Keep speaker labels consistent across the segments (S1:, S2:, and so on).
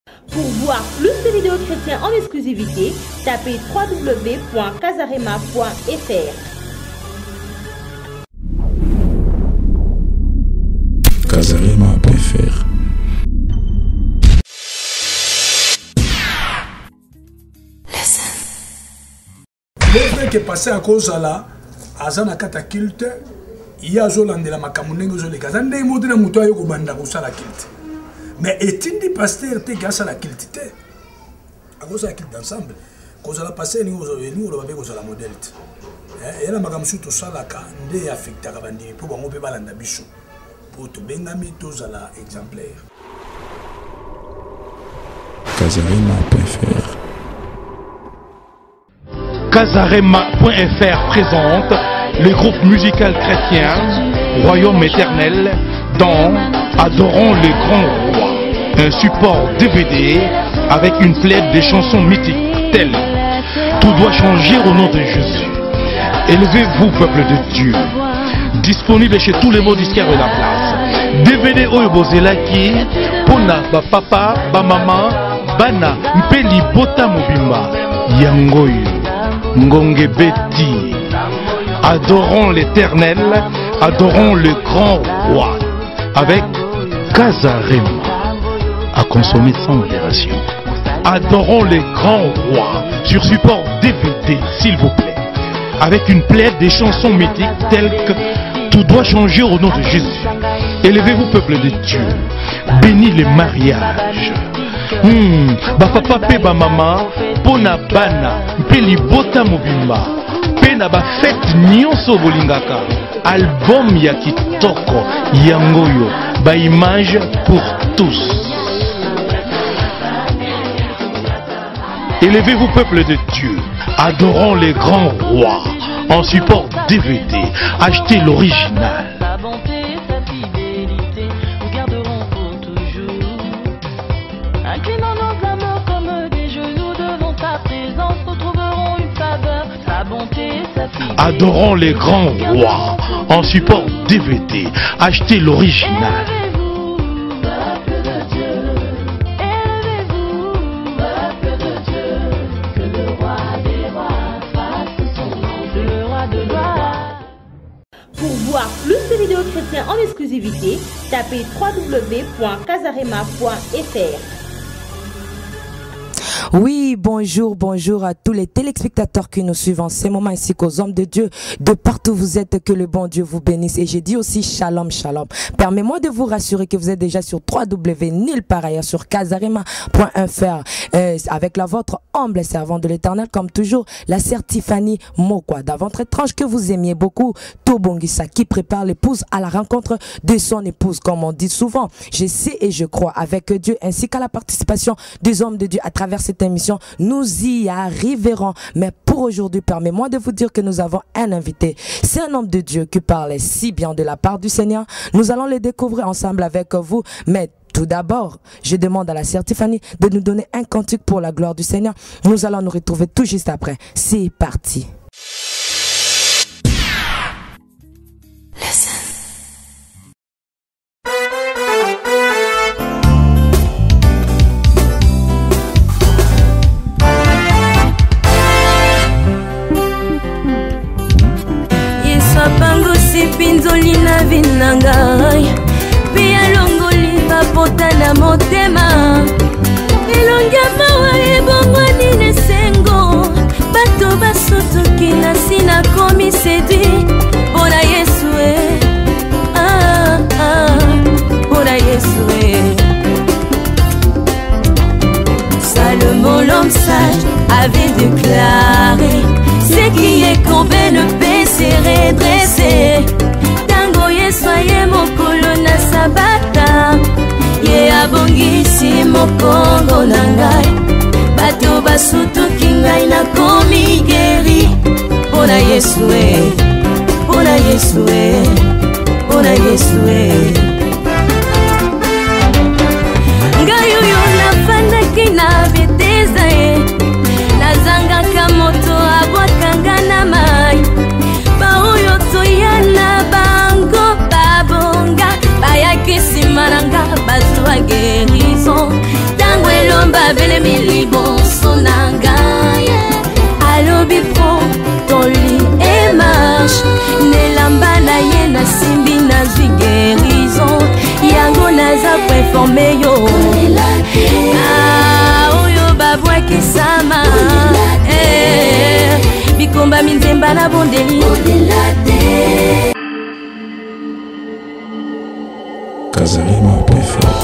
S1: Pour voir plus de vidéos chrétiennes en exclusivité, tapez www.casarema.fr.
S2: Casarema.fr.
S3: Le qui est passé à cause de la Azana Katakilte, il y a Zolandela Makamunengo Zoleka. Zande Moudina Moutoyo Gubanda Roussala Kilte. Mais est-il dit pasteur te grâce à la Kilte? À cause de la Kilte ensemble. Cause de la passé, nous avons cause de la modèle. Et là, Magamsu to Salaka, Ndé affecté à Rabandi, pour qu'on peut balanda bichou. Pour tout Bengami, tous à la exemplaire.
S2: Casarema.fr.
S4: Casarema.fr présente le groupe musical chrétien Royaume éternel dans Adorons le grand roi, un support DVD avec une plaide de chansons mythiques telles Tout doit changer au nom de Jésus, Élevez-vous peuple de Dieu, disponible chez tous les mots disquaires de la place. DVD Oyo Bozelaki Pona ba papa ba maman bana mpeli bota mobimba yangoyo Ngonge Betty. Adorons l'éternel, adorons le grand roi avec Casarema à consommer sans modération. Adorons les grands rois sur support DVD s'il vous plaît, avec une plaide des chansons mythiques telles que Tout doit changer au nom de Jésus, Élevez-vous peuple de Dieu, Bénis les mariages, Bapapa pe ba mama Pona bana mpeli bota mobimba Pena ba fête nyonso bolingaka. Album ya kitoko yangoyo ba image pour tous. Élevez-vous peuple de Dieu, adorons les grands rois en support DVD. Achetez l'original. Adorons les grands rois en support DVD. Achetez l'original.
S1: Pour voir plus de vidéos chrétiennes en exclusivité, tapez www.casarema.fr.
S5: Oui, bonjour à tous les téléspectateurs qui nous suivent en ces moments ainsi qu'aux hommes de Dieu de partout où vous êtes, que le bon Dieu vous bénisse. Et j'ai dit aussi shalom, shalom. Permettez-moi de vous rassurer que vous êtes déjà sur www.nil par ailleurs sur casarema.fr avec la votre humble servante de l'Éternel comme toujours, la sœur Tiffany Mokwa, dans votre étrange que vous aimiez beaucoup, Tobongisa, qui prépare l'épouse à la rencontre de son épouse, comme on dit souvent. Je sais et je crois avec Dieu ainsi qu'à la participation des hommes de Dieu à travers cette émission, nous y arriverons. Mais pour aujourd'hui, permettez-moi de vous dire que nous avons un invité. C'est un homme de Dieu qui parle si bien de la part du Seigneur. Nous allons le découvrir ensemble avec vous. Mais tout d'abord, je demande à la sœur Tiffany de nous donner un cantique pour la gloire du Seigneur. Nous allons nous retrouver tout juste après. C'est parti.
S6: Pinzolina vinangai pia longoli papota na motema elongia mawa ebongwani nesengo bato basotoki na sina komi sedi bona Yesu bona Yesu Salomon l'homme sage avait déclaré ce qui est courbé ne peut se redresser. Soyez mon colonna sabata ye abongisi mokongo nangai bato basutu kingai na komi geri bona Yesu bona Yesu bona Yesu ngai yo nafandaki na beteza nazangaka moto abwakanga na mai baoyo toyana bango bayaki simananga bazwa guérison tango elombi informe yo oyo babwaki sama bikomba minzemba na bondeli
S2: Kazarima plus fort.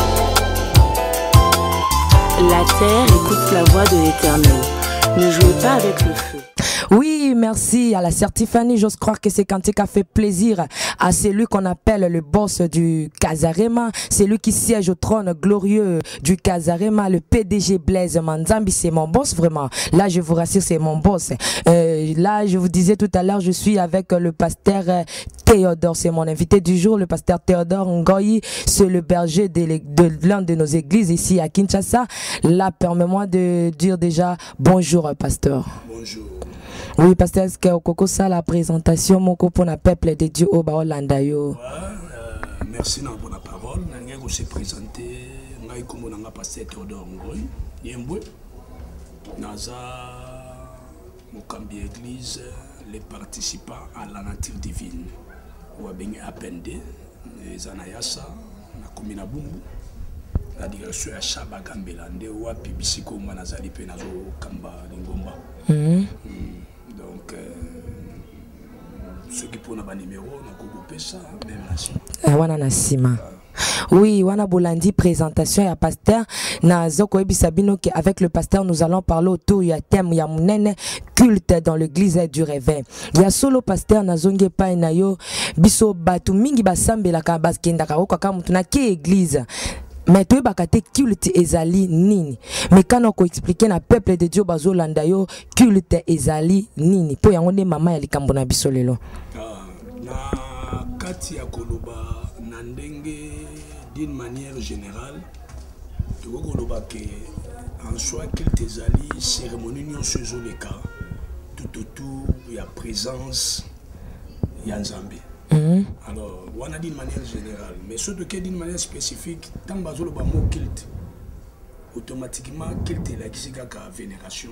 S7: La terre écoute la voix de l'Éternel. Ne jouez pas avec le feu.
S5: Oui, merci à la sœur Tiffany. J'ose croire que c'est cantique a fait plaisir à celui qu'on appelle le boss du Kazarema, celui qui siège au trône glorieux du Kazarema, le PDG Blaise Manzambi. C'est mon boss vraiment. Là, je vous rassure, c'est mon boss. Là, je vous disais tout à l'heure, je suis avec le pasteur Théodore. C'est mon invité du jour, le pasteur Théodore Ngoyi. C'est le berger de l'un de nos églises ici à Kinshasa. Là, permets-moi de dire déjà bonjour, pasteur.
S3: Bonjour.
S5: Oui, pasteur, est-ce que Okoko ça la présentation moko pour le peuple de Dieu au Baolanda yo?
S3: Merci pour la parole. Je vais se présenter. Je suis pasteur Théodore Ngoyi. Yembwe. Naza Mokambi Église, les participants à la nature divine. Ou bien appendé, les Anayasa, la commune à Bumbu. La direction à Chabagambela, ou à Pibisiko, Manazali Penazo, Kamba, Lingomba. Donc, ceux qui prennent un numéro, on a ça, même nation.
S5: Wana Nasima. Oui, Wana Bolandi, présentation à pasteur. Na Zoko Ebisabino, avec le pasteur, nous allons parler autour du thème Yamunene, culte dans l'église du réveil. Il y a solo pasteur Nazonge Painayo, Biso Batu Mingi Basambe la Kabaskenda Kaoka Mutuna ki église. Mais tu bakate culte ezali nini. Mais quand on explique na peuple de Dieu bazo landayo culte ezali nini. Po yango ne mama ya likambo na biso lelo.
S3: Na kati ya koloba na ndenge d'une manière générale tu koloba que en soi culte ezali cérémonie nyonso ezoleka tout autour ya présence ya Nzambe. Alors, on a dit d'une manière générale, mais surtout d'une manière spécifique, tant que le mot culte, automatiquement, culte est la vénération.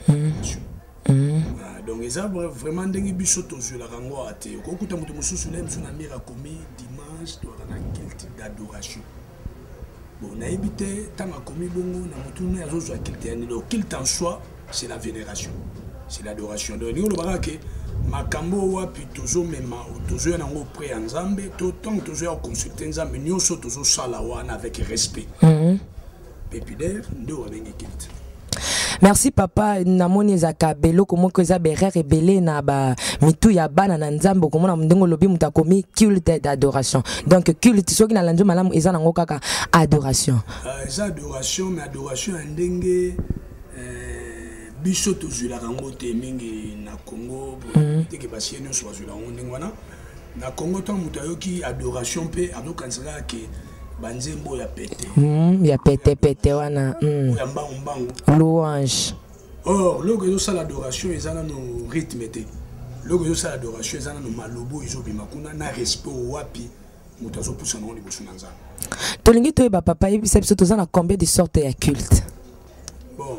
S3: Donc, ils ont vraiment des bisous sur la rango à terre. Quand on a dit sur la commis dimanche, on a un culte d'adoration. Bon, on a évité, tant qu'on a commis bongo, on a un culte. Le culte en soi, c'est la vénération, c'est l'adoration. Donc, on a dit makambo wapi tozo mema tozo na ngo pré Nzambe to tant tozo ya consulter Nzambe nyonso tozo sala wana avec respect. Pépidaire ndo abengi kilt.
S5: Merci papa namoni ezaka belo komo ko za berere rebelé na ba mitu ya bana na Nzambe komo na ndongo lobi mutakomi culte d'adoration. Donc culte soki na lanzo malamu eza nango kaka adoration.
S3: Eza adoration mais adoration ndenge biso tozula rango te mingi na Congo teke basi nyo so bazula ngo wana na Congo tant mutayoki adoration pe adokansaka ke banzembo ya pete
S5: ya pete wana
S3: ya mbangu
S5: louange.
S3: Or logo yo sala adoration ezana no rythme te logo yo sala adoration ezana no malobo ezobima kuna na respect wapi mutazo pusa no liboso na Nzambe.
S5: Tolingi toyeba papa yebisa biso tozana combien de sortes ya culte?
S3: Bon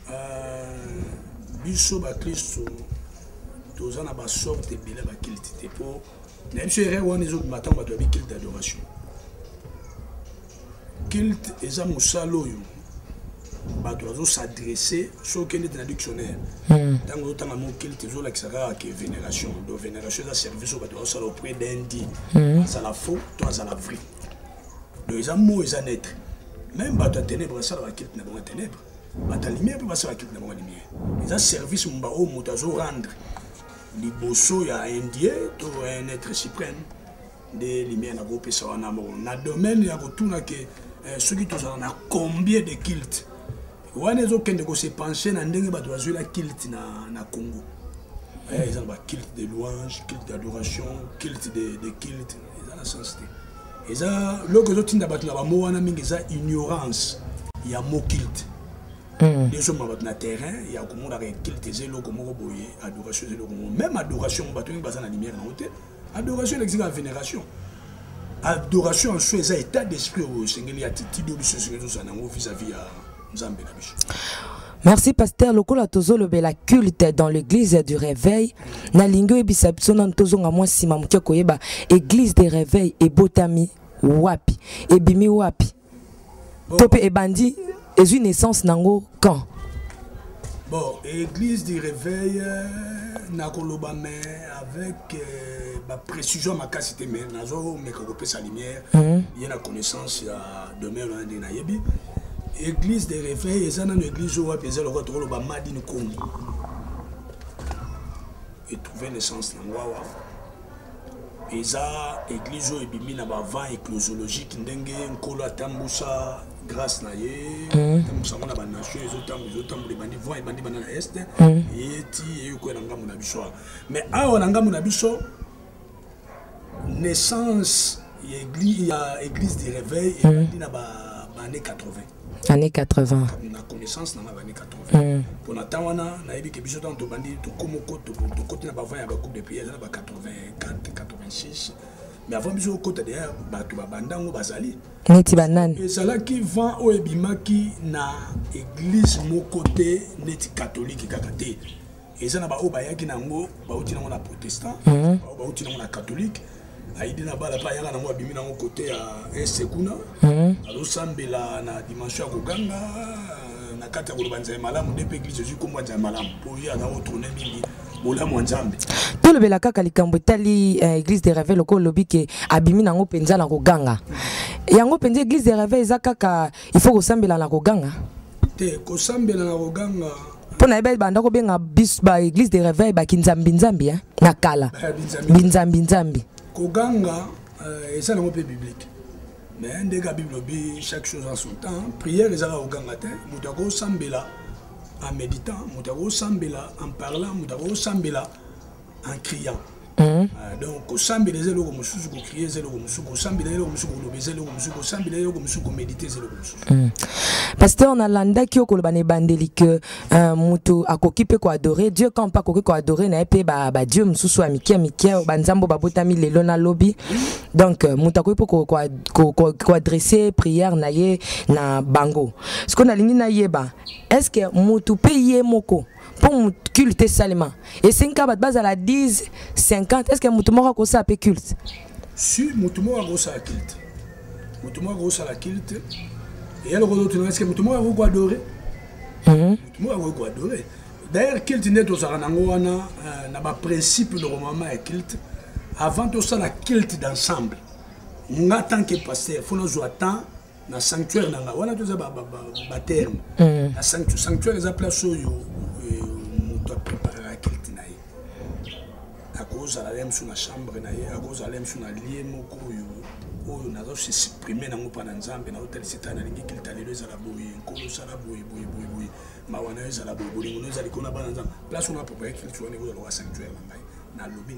S3: biso ba Kristo tozana ba sorte bela ba culte te po na biso ere wana ezo matin ba to bi culte d'adoration. Culte eza musalo yo ba to s'adresser sur quel est dans dictionnaire. Dans le temps mon culte ezo la kisaka que vénération. Donc vénération ça service ba to sala auprès d'un dit. Ça la faux, toi ça la vrai. Donc eza mot eza naître. Même ba to ténèbres ça la culte na bon ténèbres. La lumière peut passer à la lumière. Les services mbao moutazo rendre liboso ya indien to un être suprême de lumière na groupe ça na mo na domaine ya kotuna que ceux qui tous na combien de cultes wana zo kende ko se pencher na ndenge ba doit jouer la culte na Congo. Ils ont ba culte de louange, culte d'adoration, culte de culte, ils ont la sensité. Ils ont logo zo tinda ba na ba mo wana mingi za ignorance ya mo culte. Les hommes sur le terrain, il y a comme on a culte zélo comme on boye adoration zélo comme même adoration on battu basé la lumière dans hôtel adoration existe la vénération adoration en soi c'est état d'esprit au Seigneur y attitude de ce Seigneur ça nango vis-à-vis à Nzambe na biso.
S5: Merci pasteur lokola tozo le bela culte dans l'église du réveil na lingo ebisa biso na tozo nga mwa sima muke koyeba église des réveils et botami wapi ebimi wapi. Topé et Bandi, est une naissance nango quand?
S3: Bon, église du réveil, Nakolobame, avec ma précision, ma capacité, mais Nazo, mais qu'on sa lumière, il y a la connaissance demain, on a des naïbis. Église des réveils, et une église où on a le retour au Bamadine Kongo. Et trouver naissance dans Wawa. Et ça, église où il y a un vent éclosiologique, un colo à Tamboussa, grâce à Yé, Tamboussa, on a une nation, ils ont les bandits, vont et bandits dans l'Est, et ti, et quoi, on a biso. Mais à on a biso, naissance, il y a église des réveils, et il y a années 80.
S5: Années 80.
S3: On a connaissance dans les années 80. Pour l'instant, on a eu des bijoux dans le bandit, tout comme côté n'a pas fait un coup de pied, il y a 84, 86. Mais avant, bijoux côté derrière, tu vas bandan ou bazali. Et c'est là qui vend au Ebimaki na église mon côté net catholique kakate. Et ça n'a pas au bayaki nango, ba outi nango na protestant, ba outi nango na catholique. Aïdi na bala pa yanga nango abimi nango côté à Esekuna. Alors sambela na dimension koganga na kata kolobanza malamu depuis église Jésus comme banza malamu pour y aller retourner mingi bolamu nzambe.
S5: To le belaka kalikambo tali église des réveils loko lobi ke abimi nango penza na koganga. Yango penza église des réveils ezakaka il faut kosambela na koganga.
S3: Te kosambela na koganga.
S5: Pona ebe banda ko benga bis ba église des réveils ba kinzambi nzambi na kala. Binzambi nzambi.
S3: Koganga et ça non peu biblique. Mais un des gars Bible chaque chose en son temps. Prière les ara Koganga te. Mutako sambela en méditant, mutako sambela en parlant, mutako sambela en criant. Donc au sambela zelo ko mususu ko crier zelo ko mususu ko sambela zelo ko mususu ko lobe zelo ko mususu ko sambela zelo ko mususu ko méditer zelo ko mususu.
S5: Pasteur on a landa ki ko bane bandeli que mutu akokipe ko adorer Dieu quand pas ko adorer na epé ba Dieu mususu amiki banzambo babotami lelo na lobby. Donc mutu akokipe ko adresser prière na ye na bango. Ce qu'on a lingi na yeba est-ce que mutu paye moko pour culte seulement et 5 ans base à la 10 50 est-ce que mutumora ko ça peut culte
S3: si mutumora ko ça culte mutumora ko ça la culte et alors est-ce que mutumora ko adorer mutumora ko adorer d'ailleurs culte net au saranango wana na ba principe de romama et culte avant tout ça la culte d'ensemble nga tant que pasteur faut nous attendre na sanctuaire nanga wana tout ça ba terme na sanctuaire les place yo muto préparer la culte na ye à cause la lème sur la chambre na ye à cause la lème sur la lié moko yo na zo se supprimer na ngopa na nzambe na hôtel sitana lingi culte alelo za la boye nkolo sala boye ma wana za la boye ngono za likona bana nzambe place on a préparé culte on est au sanctuaire na lobby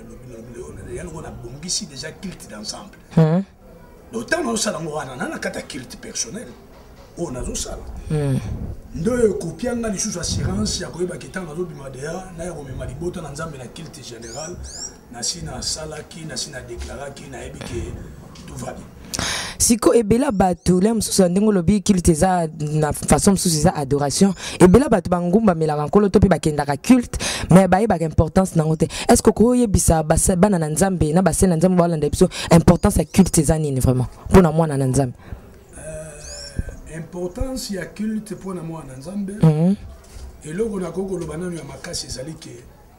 S3: on a bongisi déjà culte d'ensemble. D'autant que nous avons un culte personnel. On a ça. Nous avons copié les choses assurance. Nous avons copié les culte général. Nous avons salaki, nous avons déclaré, nous avons tout va bien.
S5: Siko ebela batu lem susu ndengo lobi culte za na façon susu za adoration ebela batu bangumba melaka nkolo to pe bakendaka culte mais ba yeba importance na ngote est-ce que ko yebisa bana na nzambe na basena nzambe wala ndebso importance ya culte za nini vraiment pour na mwana na nzambe
S3: importance ya culte pour na mwana na nzambe et loko na koko lobana ya makasi ezali ke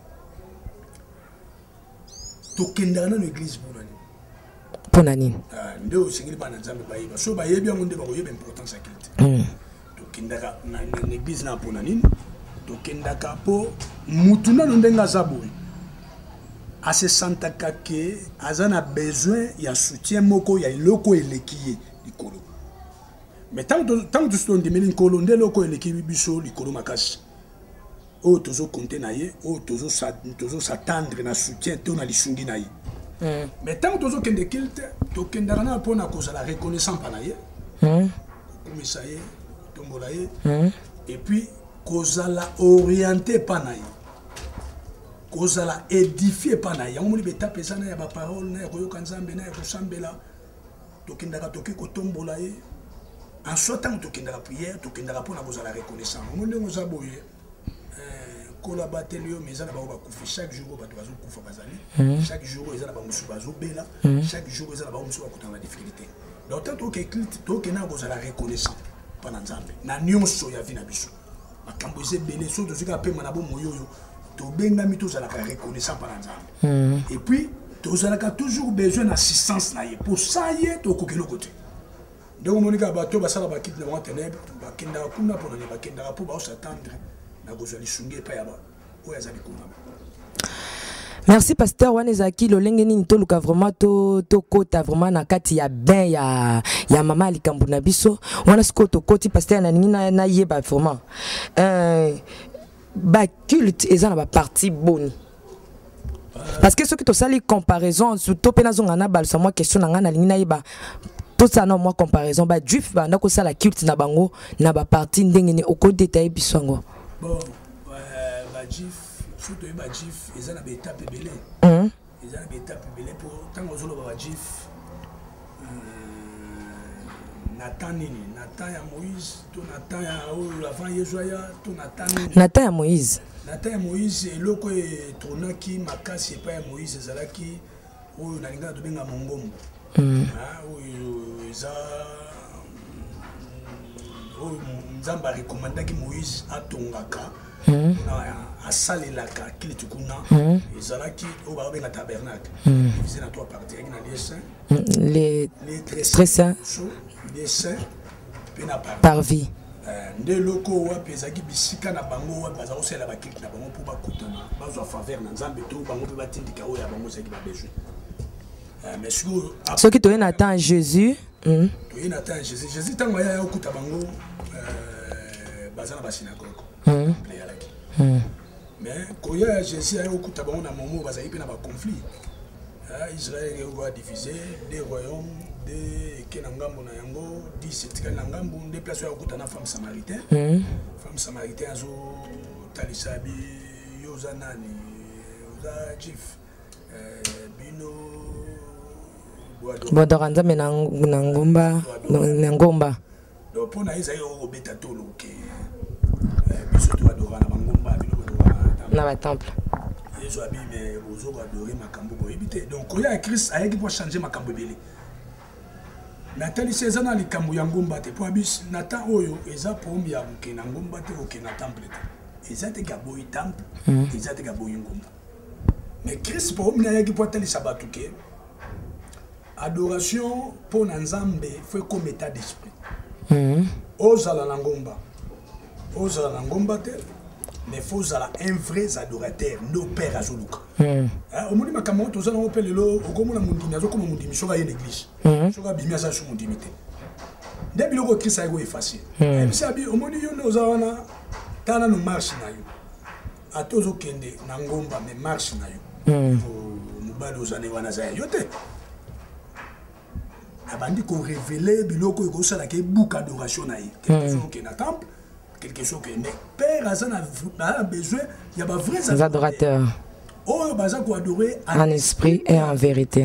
S3: to kendana na église bonani
S5: pour nani
S3: ndio singili bana nzambe bayiba so bayebi yango nde bakoyeba importance ya culte tokendaka na église na pour nani tokendaka po mutu nano ndenga za boye ase santaka ke azana besoin ya soutien moko ya loko eleki likolo mais tant que tu ndimeli nkolo nde loko eleki biso likolo makasi o tozo compter na ye o tozo s'attendre na soutien to na lisungi na ye. Mais tant que tu as culte, tu as pour la reconnaissance par naïe, comme ça y est, et puis cause la orienté par naïe, cause la édifié par naïe. On me dit taper ça na ba parole na ko yokanzambe na ko sambela, to kindaka to ki ko tombolaye. En sortant to kindaka prière, to kindaka pour la reconnaissance. On me dit boye. Collaborateur mais ça va chaque jour chaque jour ils ont bela chaque jour ils ont difficulté donc tant que culte to que na kozala reconnaissant pana nzambe na nyonso ya vie na biso makambo eze belé so to zika pe mana bo moyoyo to bengami to zala reconnaissant pana nzambe et puis to zala toujours besoin d'assistance na ye pour ça ye to kokelo côté donc monika bato basala ba kit na ba ténèbres ba kenda kuna pour na ba kenda pour ba s'attendre na kozali sunge pa ya ba o ya zali kuna.
S5: Merci pasteur Wanezaki lolenge nini toluka vraiment to kota vraiment na kati ya ben ya mama likambu na biso wana siko to koti pasteur na nini na yeba vraiment ba culte ezana ba partie bonne parce que ce que to sali comparaison surtout pena zonga na balsa moi question na ngana nini na yeba tout ça non moi comparaison ba juif ba ndako sala culte na bango na ba partie ndenge ni oko détailler bisongo
S3: bon ba juif surtout les Badjif, ils ont des étapes belées. Ils ont des étapes belées pour tant que les Badjif, Nathan Nini, Nathan ya Moïse, tout Nathan ya avant Yezoya, tout Nathan Nini.
S5: Nathan ya Moïse.
S3: Nathan ya Moïse, et l'autre est tourné qui Makasi et pas ya Moïse, c'est là qui où Nalinga de Benga Mongom. Où ils ont Nzamba recommandé que Moïse a Tongaka. À Salelaka, qui est kuna, et Zalaki, au bas de la tabernacle. Ils faisaient la trois parties, les très saints, les saints,
S5: par vie.
S3: Des locaux, Pesaki, Bissika, Nabango, Bazaro, c'est la baquette, Nabango, pour Bakutana, Bazo faveur, Nanzambe, tout, Bango, Batindika, ou Yabango, c'est qui va besoin. Mais
S5: ce qui te attend Jésus,
S3: tu attends Jésus. Jésus, tant que au Kutabango, Bazana Basinagogue. Mais quand il y a Jésus au Kutabango, dans moment, il y a un conflit. Israël est divisé, des royaumes, des Kenangambo, 17 Kenangambo, des places où il y a une femme samaritaine. Femme samaritaine, Talisabi, Yozanani, Yozajif, Bino.
S5: Bodoranza menangomba ngomba.
S3: Donc pour na Isaïe au betatolo que biso to adora na ngomba
S5: na ba temple.
S3: Yesu abi mais ozo adorer makambo bo ebité. Donc ko ya Christ ayaki pour changer makambo belé. Natali sezana likambo ya ngomba te po abis nata oyo eza pombi ya bukena ngomba te okena temple te. Ezate ka boyi temple, ezate ka boyi ngomba. Mais Christ pombi ayaki pour tali sabatuke. Adoration pour Nzambe fait comme état d'esprit. Ozala Nangomba. Ozala Nangomba te, mais faut zala un vrai adorateur, nos pères azoluka. Au moment où Kamamoto ozala on appelle le okomo na mundimi azokoma mundimi soka ye l'église. Soka bimia sa shu mundimi te. Depuis le Christ a été effacé. Et ça bi au moment où nous avons tana no marche na yo. Atozo kende Nangomba mais marche na yo. Mubalo zane wana za yo te. Abandi qu'on révélait biloko ko sala ke bouc adoration na quelque chose qui na temple quelque chose que mais père azana a besoin il y a pas vrais
S5: adorateurs
S3: oh baza ko adorer
S5: en esprit et en vérité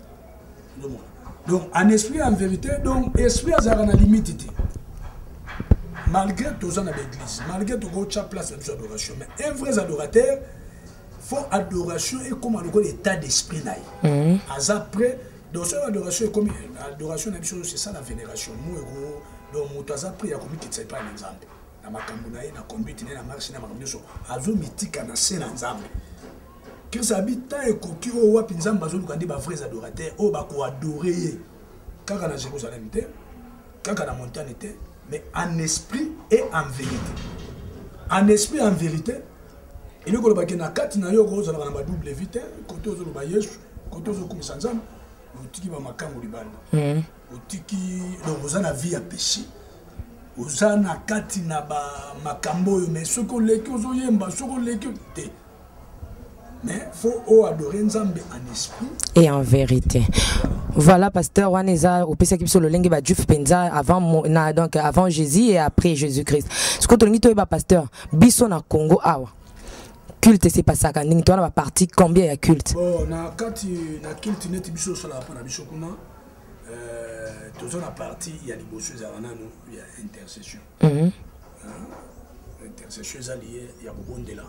S3: donc en esprit et en vérité donc esprit azana na limite malgré tous en l'église malgré tout go cha place de adoration mais un vrai adorateur faut adoration et comme l'état d'esprit na après donc, l'adoration est comme l'adoration, c'est ça la vénération. Donc, mon appris à commis qui ne sait pas l'ensemble. La macambonaï, la conduite, la marche, la macambonaï, azo mythique à la scène ensemble. Qui s'habite et qui au wapinzam bazo nous dit vrais adorateurs, oh bah quoi adorer. Quand on a Jérusalem, quand on a montagne, mais en esprit et en vérité. En esprit et en vérité. Et nous, quand on a 4 nayo, on a la double vite, quand on a Yesu, quand on a commis ensemble. Otiki ba makambo libanda otiki donc ozana vie à péché ozana kati na ba makambo yo mais soko leki ozoyemba soko leki te mais faut adorer Nzambe en esprit
S5: et en vérité. Voilà pasteur Waneza au pesa kibiso lolenge ba Juif penza avant donc avant Jésus et après Jésus-Christ. Ce que tolingi to ba pasteur biso na Congo awa culte c'est pas ça quand tu as la partie combien il y a culte
S3: bon na kati na culte net biso sala pa na biso kuna toujours la partie il y a les bossu za nanu il y a intercession intercession za lié il y a bondela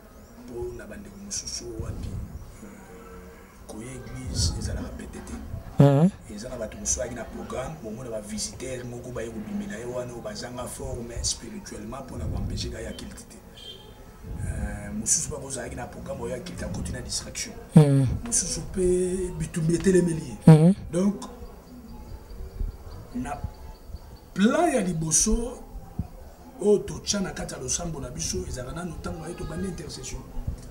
S3: pour na bande mususu wapi ko église ezala répété ils ont un programme pour les visiteurs moko ba yobimela wana bazanga forme spirituellement pour empêcher ga ya kilité mususu ba kozaki na programme ya kilité à côté na distraction mususu pe bitumbete les meliers donc na plan ya liboso o to chana kata lo sambo na biso ezalana notango ya to bande intercession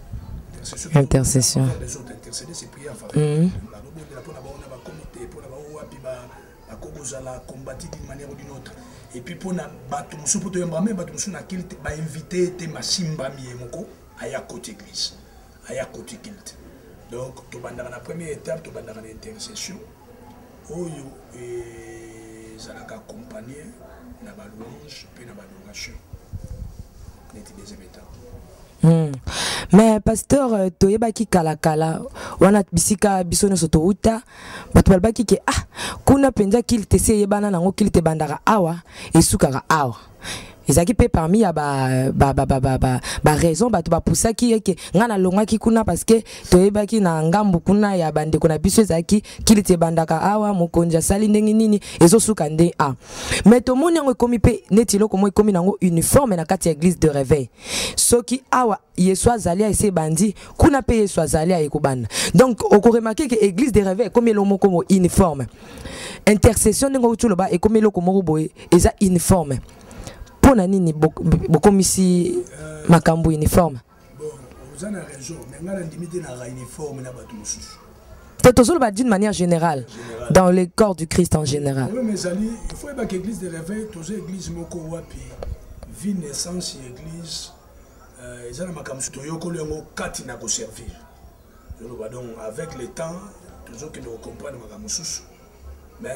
S3: les autres intercéder c'est prier en faveur la robot de la pour la bonne ba comité pour la ba wapi ba kokozala combattre d'une manière ou d'une autre et puis pour na bato musu poto yamba mais bato musu na kilte ba inviter te masimba miemoko aya côté église aya côté kilte donc to banda na première étape to banda na intercession oyo zalaka accompagner na ba louange pe na ba adoration neti deuxième étape.
S5: Mais pasteur toyebaki kala wana bisika biso nyonso touta bato balobaki ke kuna penza kilte se yebana nango kilte bandaka awa esukaka awa ezaki pe parmi ya ba raison bato bapusaki eke ngana longaki kuna parce que toyebaki na ngambu kuna ya bandeko na biso ezaki kilte bandaka awa mokonja sali ndenge nini ezosuka nde mais tomoni yango ekomi pe neti loko mo ekomi nango uniforme na kati ya église de réveil soki awa yesu azali ese bandi kuna pe yesu azali ekobanda donc okoremarke ke église de réveil ekomi lomo komo uniforme intercession ndenge utuloba ekomi loko moko boye eza uniforme. Pona nini bokomisi makambo uniforme.
S3: Bon, vous avez raison, mais on a limité na uniforme na bato mususu.
S5: C'est d'une manière générale, dans le corps du Christ en général.
S3: Oui, mes amis, il faut que l'église de réveil, tous les églises moko wapi, vie naissance église, ils ont makambo to yoko lengo kati na ko servir. Donc avec le temps, toujours que nous comprenons makambo mususu. Mais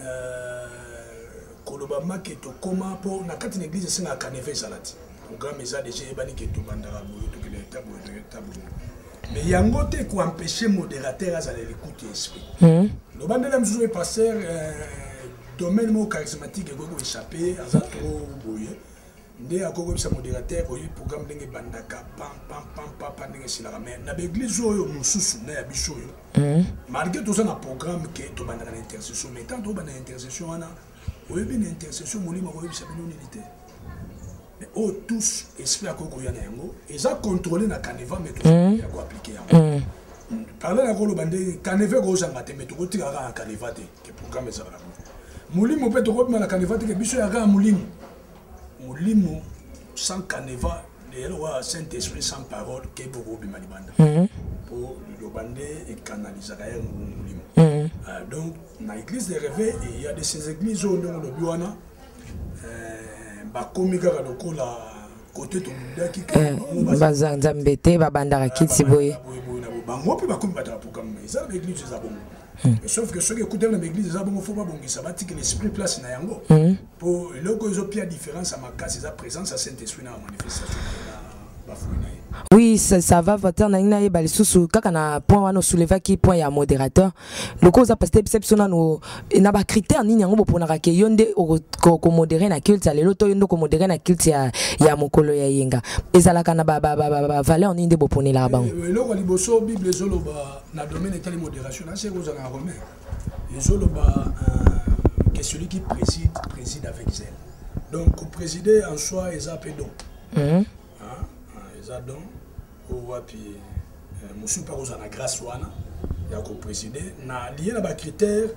S3: koloba maketo koma po na kati na église singa kaneve salati programme eza déjà ebani ke to bandara boyo to kele table mais yango te ko empêcher modérateur à l'écoute esprit le bandela mzuwe pasteur domaine mo charismatique ego ko échapper aza trop boye nde akoko bisa modérateur boye programme ndenge bandaka pam ndenge silaka mais na église oyo mususu na ya biso yo malgré tout ça na programme ke to bandaka na intercession mais tant to bandaka intercession wana oui, bien intercession, mon livre, oui, c'est une unité. Mais oh, tous, esprit à Koko Yango, ils ont contrôlé la caneva, mais tout il y a quoi appliquer. Parler à Kolo Bandé, caneva, gros, en matin, mais tout le monde a un caneva, qui est programme, ça va. Moulim, on peut te remettre la caneva, qui est bichou, il y a un moulim. Moulim, sans caneva, les lois Saint-Esprit, sans parole, qui est beaucoup de malibanda. Pour le bandé et canaliser un moulim. Donc, dans l'église de réveil, il y a de ces églises où on a le buana, bakomika kaloko la côté de l'Udaki,
S5: bazanzambete, babandara kitsiboye.
S3: Bango puis bakomi batara programme. Ça l'église des abons. Sauf que ceux qui écoutent dans l'église des abons, il faut pas bon ça va que l'esprit place na yango. Pour le cause au pire différence à ma casse, sa présence à Saint-Esprit dans la manifestation.
S5: Oui, ça va voter na ina yeba lisusu kaka na point wana souleva ki point ya modérateur. Le cause a pasté perception no na ba critère nini yango bopona ka ke yonde ko modérer na culte lelo to yondo ko modérer na culte ya mokolo ya yenga. Ezalaka na ba valeur nini de bopona la bango.
S3: Le ko liboso bible zoloba na domaine telle modération na c'est cause na romain. Zoloba que celui qui préside avec zèle. Donc pour présider en soi eza pédon. Donc, on va puis monsieur par exemple la grâce wana ya ko présider na lié na ba critère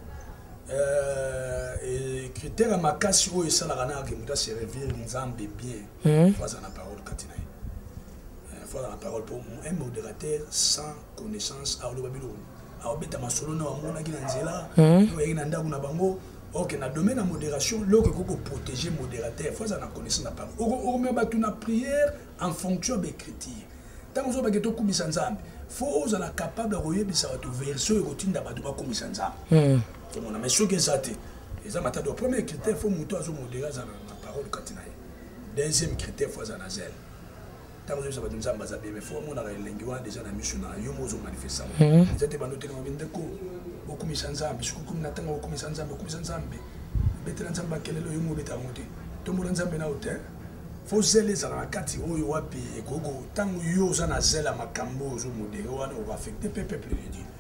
S3: et critère à makasi o esala kana ke muta servir nzambe bien face à la parole katina face à la parole pour un modérateur sans connaissance a lo babilo a obeta masolo na mona ki na nzela o yina ndaku na bango. Ok, na domaine de modération, l'eau que vous protéger modérateur, il faut avoir connaissance de la parole. On met une prière en fonction des critères. Tant que vous avez tout comme ça, il faut être capable de regarder votre version et routine d'abord comme ça. On a mis ce que ça a été. Et ça m'a dit, le premier critère, il faut modérer la parole. Deuxième critère, il faut avoir zèle. Tant que vous avez dit, il faut avoir un déjà dans la mission, il y a un manifestant. Vous êtes beaucoup de sanzambe, je suis natanga beaucoup de sanzambe, beaucoup de sanzambe. Betela nzamba kelelo yo mobeta ngote. Tombola nzambe na hotel. Faut zele za na kati oyo wapi egogo tangu yo za na zela makambo zo modere wana o affecter peuple de Dieu.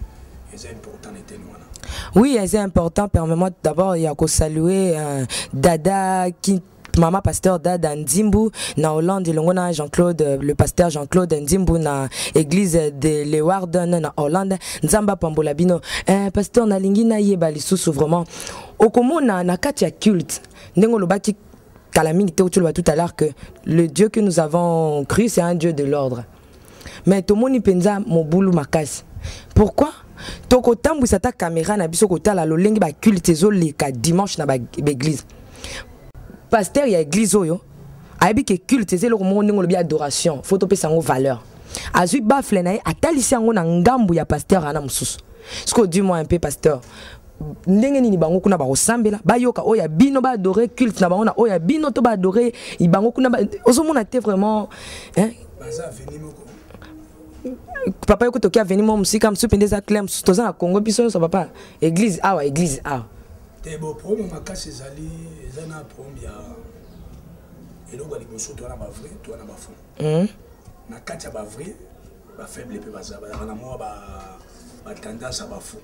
S3: c'est important de tenir.
S5: Oui, c'est important. Permets-moi d'abord il y a qu'à saluer Dada qui Maman pasteur Dada Nzimbu na Hollande longona Jean-Claude le pasteur Jean-Claude Nzimbu na église de Leeuwarden na Hollande Nzamba Pambola bino pasteur na lingi na yeba lisusu vraiment okomona na kati ya culte ndengo lobaki kalamini te tout à l'heure que le Dieu que nous avons cru c'est un Dieu de l'ordre mais tomoni penza mobulu makasi pourquoi toko tambwisa ta caméra na biso kotala lolengi ba culte ezoleka dimanche na ba église pasteur ya église oyo ayebi ke culte ezelo komongo ngolo bi adoration faut topesa ngo valeur azui bafle na ye atalisi yango na ngambu ya pasteur ana mususu siko dis-moi un peu pasteur ndenge nini bango kuna ba kosambela bayoka oya bino ba adorer culte na bango na oya bino to ba adorer ibango kuna ozomona te vraiment hein
S3: baza veni moko
S5: papa yoko tokia veni mo musika msupendeza clem toza na Congo biso so papa église awa église awa
S3: te bo problème makasi ezali ezana problème ya eloko ya liboso to na ba vrai to na ba faux na kati ya ba vrai ba faible pe baza ba na mo ba tendance à ba faux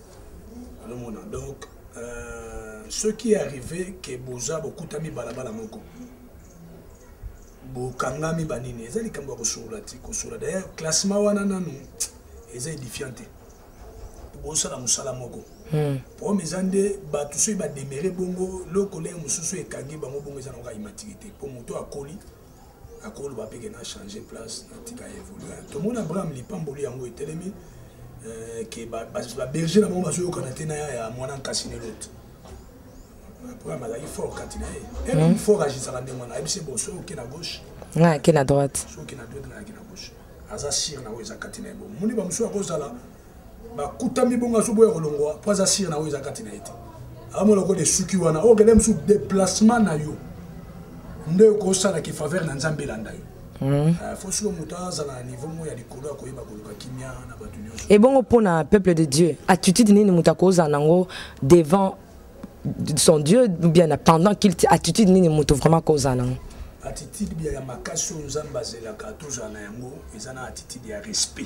S3: donc ce qui est arrivé que boza beaucoup tami balabala moko bokangami banini ezali kambo kosola ti kosola d'ailleurs classement wana nanu ezali édifiante bosala musala moko pour mes ande ba tout ce ba déméré bongo le collègue mususu ekangi bango bongo ezana ka immaturité pour moto akoli ba peke na changer place na tika évoluer tout monde Abraham lipamboli yango etelemi que ba berger na bango bazo yokana te na ya mwana nkasine l'autre Abraham azali fort katina et même fort agissant na ndemona ebise boso qui na gauche
S5: qui na droite
S3: so qui na droite na qui na gauche aza sir na weza katina bo muni ba musu akozala ba kutami bonga so boya kolongwa poza sir na weza katina ete amolo ko de suki wana o gele musu déplacement na yo nde ko sala ki faveur na nzambe landa yo faut sur mutaza na niveau mo ya likolo ko yeba koluka kimia na batu nyonso
S5: et bon pour na peuple de Dieu attitude nini mutakoza nango devant son Dieu ou bien pendant qu'il attitude nini muto vraiment cause nango
S3: attitude bien ya makaso nzamba zela ka tozana yango ezana attitude ya respect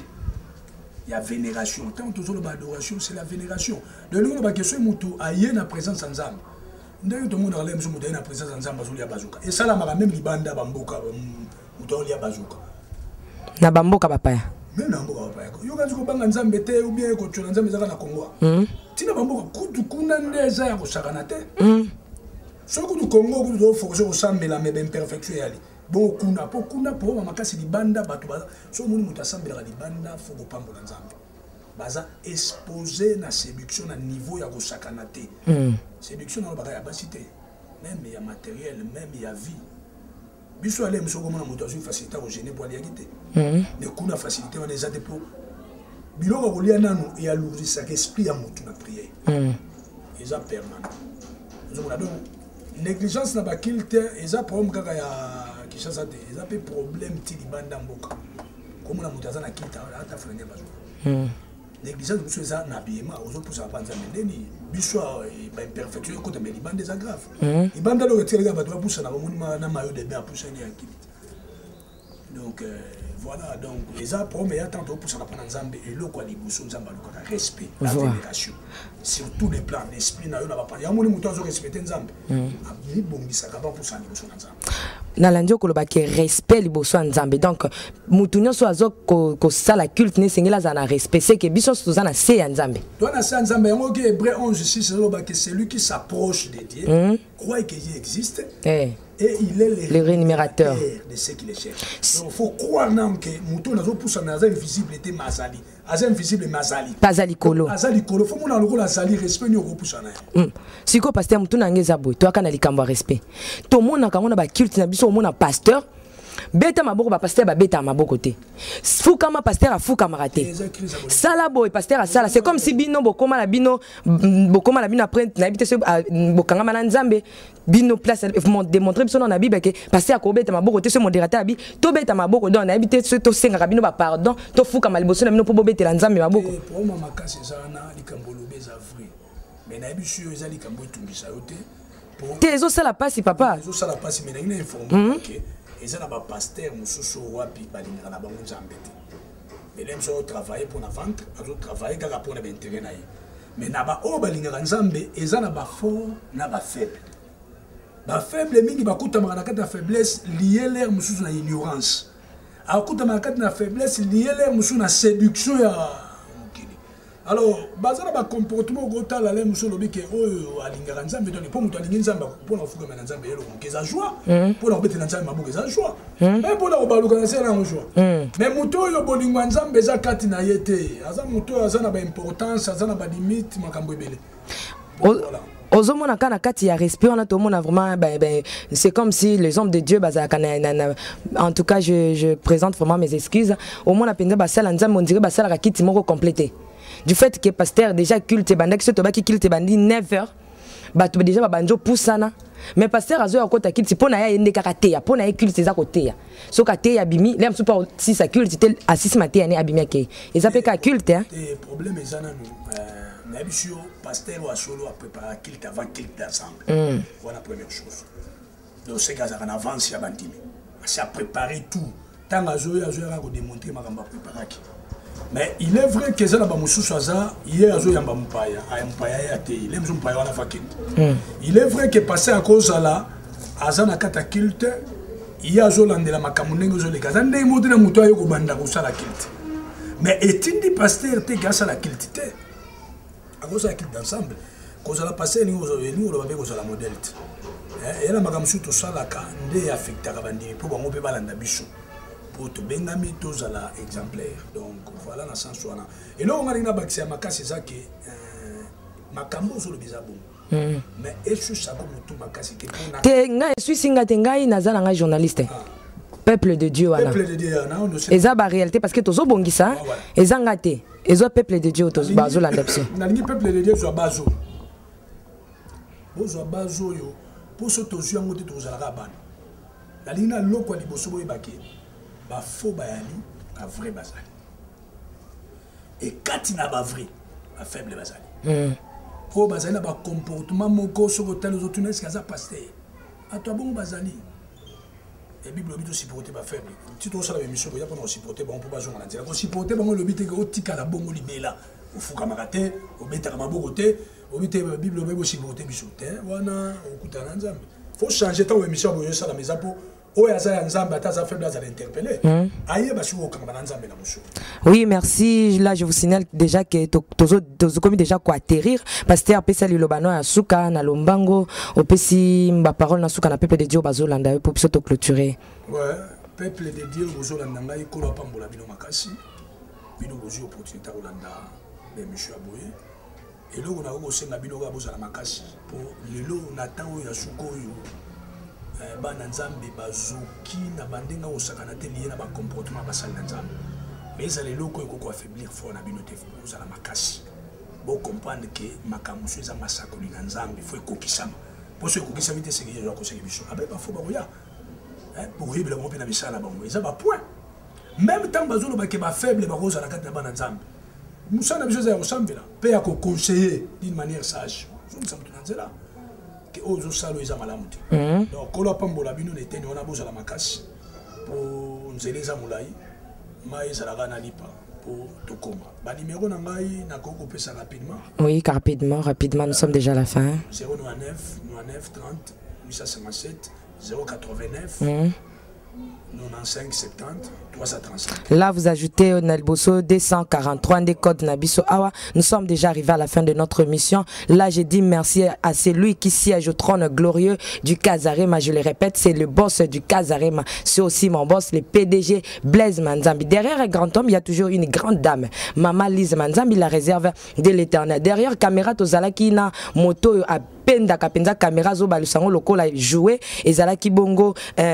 S3: ya vénération tant toujours l'adoration c'est la vénération de l'eau ba question mutu aye na présence nzamba ndenge to mona lem mutu na présence nzamba zoli ya bazuka et ça la même libanda bamboka mutu oli ya bazuka
S5: na bamboka bapaya
S3: mais na mboka bapaya yo kanzi ko banga nzambe te ou bien ko tuna nzambe zaka na Congo tina bamboka kutu kuna ndeza ya kosakana te soko du Congo ku do fokuso osambela me ben perfection yali bon kuna po makasi libanda bato ba so muni mutasambela libanda foko pambola nzambe baza exposé na séduction na niveau ya kosakana te séduction na baka ya basité même ya matériel même ya vie biso ale msoko mona moto azu facilité ko gêner pour aller yagite mais kuna facilité wana eza te po biloko kolia nanu et alourdisa esprit ya moto na prière eza permanent donc négligence na bakilte eza problème kaka ya kishasa te eza pe problème ti libanda mboka comme na mutaza na kilte ata frene bazo négligence biso eza na biema ozo pousa panza mendeni biso ba imperfection côté mais libanda eza grave libanda lo retiré ba doit pousa na moni na mayo de bien pousa ni kilte donc voilà donc les problèmes ya tant pour ça na nzambe et le quoi liboso nzamba le respect la vénération sur tous les plans l'esprit na yo na ba ya moni muto azo respecter nzambe ni bongisa ka ba pour ça liboso nzambe
S5: na landio ko loba ke respect liboso nzambe donc mutu nyonso azo ko sala culte ne sengela za na respect c'est que biso to za na se ya nzambe
S3: to na se nzambe yango ke Hébreu 11:6 loba ke celui qui s'approche de Dieu croit que Dieu existe et il est
S5: le rémunérateur
S3: de ceux qui les cherchent. Donc il faut croire que Mouton n'a pas poussé à invisible était Mazali. À invisible Mazali.
S5: Pazali Kolo.
S3: Azali Kolo. Faut mon le Azali respect ni au poussé na.
S5: Si ko pasteur Mouton na ngeza boy, toi kana likambo respect. To mona kangona ba culte na biso mona pasteur. Beta maboko ba pasteur ba beta maboko te. Fuka ma pasteur a fuka marate. Sala boy pasteur a sala, c'est comme si bino bokoma la bino après na habité ce bokanga mana nzambe bino place démontrer biso na bible que pasteur ko beta maboko te ce modérateur abi to beta maboko don na habité ce to senga bino ba pardon to fuka maliboso na bino po beta nzambe maboko.
S3: Pour moi makasi zana likambolo beza vrai. Mais na biso ezali likambo tungisa yote.
S5: Te ezo sala pasi papa.
S3: Ezo sala pasi mais na ina informer que et ça n'a pas pasteur mususu wapi balingana na bango nzambe te mais les gens travaillent pour la vente, ils travaillent pour l'intérêt. Mais naba o balingaka nzambe eza na ba fort na ba faible. Ba faible mingi bakuta makata na faiblesse lié l'air mususu na ignorance. Akuta makata na faiblesse lié l'air mususu na séduction ya mukili. Alors bazana ba comportement gota la l'air mususu lobi ke o alingaka nzambe donc pour mutu alingi nzambe pour na fuka na nzambe yelo keza joie pour na bete na nzambe mabuke za joie. Mais pour na obaluka na sera na joie. Mais mutu yo bolingo nzambe za kati na yete aza mutu azana ba importance azana ba limite makambo ebele. Voilà.
S5: Ozomona kana kati ya respect on a tout le monde vraiment c'est comme si les hommes de Dieu en tout cas je présente vraiment mes excuses au moins apenda basala nzambe on dirait basala ka kiti moko complété du fait que pasteur déjà culte bandak ce tobaki culte bandi 9h bato déjà ba banjo poussana mais pasteur azo ya kota kiti pona ya yende kaka ya pona ya culte za koteya so ka teya bimi lem super si sa culte tel assist maté ya ne abimi ke ils appellent ka culte hein
S3: et problème ezana nous Monsieur pasteur ou solo a préparé culte avant culte d'ensemble. Voilà la première chose. Donc c'est gars en avance ya bandimi. Ça a préparé tout. Tant à Zoé a démontré ma gamba préparé. Mais il est vrai que ça n'a pas moussou ça hier Zoé yamba mpaya, mpaya ya te, il aime son mpaya na fa culte. Il est vrai que passer à cause là azana kata culte, il y a Zolandela makamunengo zo le kaza ndé modi na muto ayo ko banda ko sala culte. Mais est-il pasteur te gasa la culte? Cause la culte d'ensemble, cause la passé nous on va cause la modèle. Et là magamusu to sala ka ndé affecté ka bandi pour bon pe balanda biso pour to bengami to zala exemplaire. Donc voilà na sens wana. Et là on a na bakisi ya makasi ça que makambo zo le bizabo. Mais est-ce ça comme tout makasi que pour na
S5: te nga suis singa te ngai nazala nga journaliste. Peuple de Dieu wana.
S3: Peuple de Dieu wana.
S5: Eza ba réalité parce que tozo bongisa eza ngate. Ezo peuple de Dieu tozo bazo la ndepse.
S3: Na lingi peuple de Dieu zo bazo. Bozo bazo yo pour ce tozo yango te tozo la bana. La lingi na loko liboso boy baki. Ba faux bayani, ba vrai bazali. Et katina ba vrai, ba faible bazali. Ko bazali na ba comportement moko so ko talo zo tunes kaza pasteur. A toi bon bazali. Et Bible obito supporter ba faible. Si tu osala émission ko ya pas supporter bon pour bazo na nzela. Ko supporter bon lobite ko tika la bongo libela. Ofuka makate, obeta maboko te, obite Bible obebo supporter biso te. Wana okutana nzambe. Faut changer ta émission bo yo sala meza po
S5: oui, merci. Là, je vous signale déjà que Tozo commis déjà quoi atterrir. Pasteur Pesa Lilobano à Souka, na Lombango, au Pessi, ma parole na Souka, na peuple de Dieu, Bazolanda, pour se clôturer.
S3: Ouais, peuple de Dieu, Bazolanda, il colle pas pour la bino makasi. Bino Bozo, opportunité à Olanda, mais monsieur Aboué. Et là, on a aussi la bino Gaboza la makasi. Pour le lot, on attend où il y a Souko. Bana nzambe bazoki na bandenga osakana te lié na ba comportement basali na nzambe mais ça les loko eko affaiblir fort na bino te vous ala makasi bo comprendre que makamuso eza masakoli na nzambe faut ekokisama po so ekokisama te seki yo ko seki biso abe ba fo ba ya pour hibla mo pe na bisala bango eza ba point même tant bazolo ba ke ba faible ba koza na kati na bana nzambe musana biso za ressemble là pe ya ko conseiller d'une manière sage so nous sommes dans là ozo salo eza malamu te donc kolo pambola bino neteni wana bozala makasi po nzeleza mulai mai ezalaka na lipa po tokoma ba numéro na ngai na koko pesa rapidement
S5: oui rapidement nous sommes déjà à la fin
S3: 099 99 30 857 089 95 70 335.
S5: Là, vous ajoutez Nelboso 243 des codes Nabiso Awa. Nous sommes déjà arrivés à la fin de notre mission. Là, je dis merci à celui qui siège au trône glorieux du Kazarema. Je le répète, c'est le boss du Kazarema. C'est aussi mon boss, le PDG Blaise Manzambi. Derrière un grand homme, il y a toujours une grande dame. Maman Lise Manzambi, la réserve de l'éternel. Derrière caméra Tozalaki na moto à penda kapenza caméra zo balusango loko la jouer et Zalaki bongo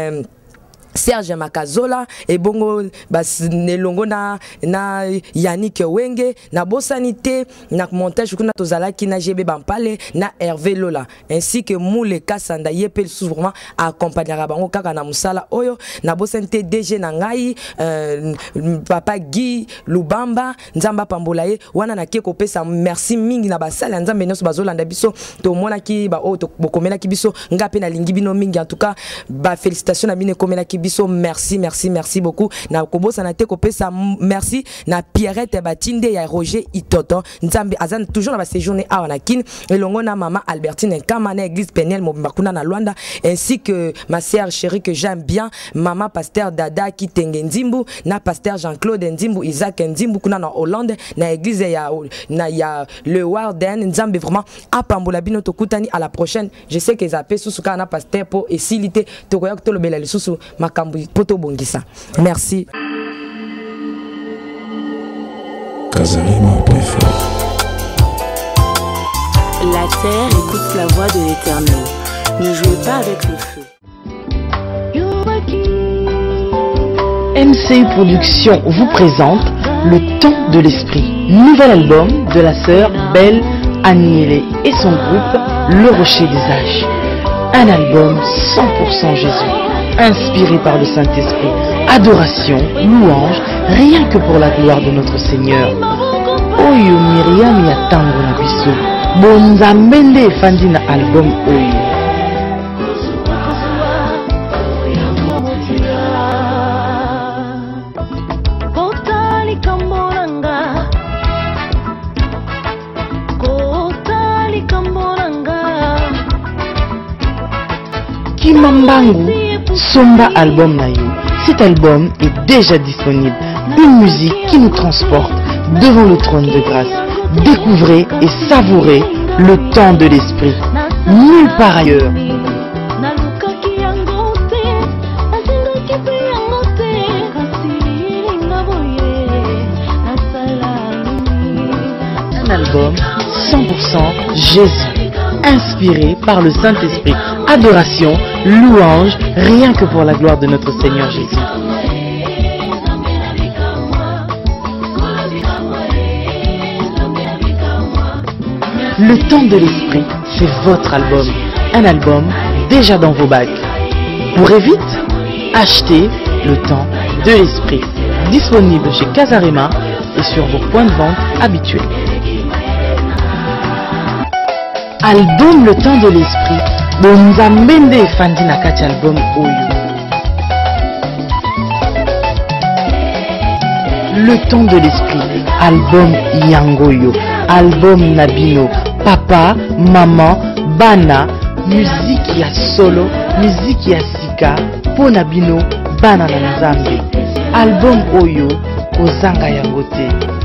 S5: Serge Makazola et bongo bas nelongo na Yannick Wenge na bosanité na montage kuna tozala ki na GB Bampale na Hervé Lola ainsi que Moule Kasanda yepel souvent accompagnera bango kaka na musala oyo na bosanité DG na ngai papa Guy Lubamba nzamba pambolaye wana na keko pesa merci mingi na basala nzambe nyonso bazolanda biso to mona ki ba o to bokomela ki biso ngape na lingi bino mingi en tout cas ba félicitations na bino komela ki biso merci beaucoup na kobosa na te kopesa merci na Pierrette Batinde ya Roger Itoto nzambe azan toujours na ba séjourner awa na kin elongo na mama Albertine Kamana église Peniel Mobimba na Luanda ainsi que ma sœur chérie que j'aime bien maman pasteur Dada Kitenge Nzimbu na pasteur Jean-Claude Nzimbu Isaac Nzimbu kuna na Hollande na église ya le Warden nzambe vraiment apambola bino tokutani à la prochaine. Je sais que zappé susuka na pasteur po esilité tokoya ko tolobela lisusu makambu poto bongisa. Merci.
S2: Kazarima plus fort.
S7: La terre écoute la voix de l'Éternel. Ne jouez pas avec le feu.
S8: MCU Productions vous présente Le Temps de l'Esprit, nouvel album de la sœur Belle Aniele et son groupe Le Rocher des Âges. Un album 100% Jésus, inspiré par le Saint-Esprit, adoration, louange, rien que pour la gloire de notre Seigneur. Oyo Myriam Yatango na biso, bonzambende efandi na album oyo. Kimambangu, Somba album Nayo. Cet album est déjà disponible. Une musique qui nous transporte devant le trône de grâce. Découvrez et savourez le temps de l'esprit. Nulle part ailleurs. Un album 100% Jésus, inspiré par le Saint-Esprit. Adoration, louange, rien que pour la gloire de notre Seigneur Jésus. Le temps de l'esprit, c'est votre album. Un album déjà dans vos bacs. Courez vite, achetez Le temps de l'esprit. Disponible chez Casarema et sur vos points de vente habituels. Album Le temps de l'esprit. Bonzambende efandi na kati album oyo. Le temps de l'esprit, album Yangoyo, album Nabino, papa, maman, bana, musique ya solo, musique ya sika, po Nabino, bana na nzambe. Album oyo, kozanga yango te.